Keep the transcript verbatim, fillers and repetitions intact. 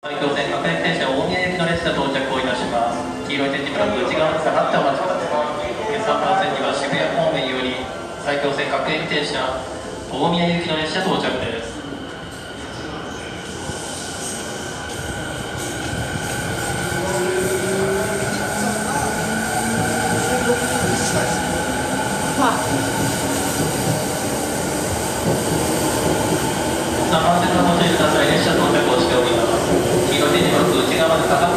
埼京線各駅停車大宮行きの列車到着をいたします。黄色い点字ブロック内側に下がってお待ちください。さんばん線には渋谷方面より埼京線各駅停車大宮行きの列車到着です。さんばん線のご注意ください。列車到着をしております。黄色い点字ブロック内側に下がって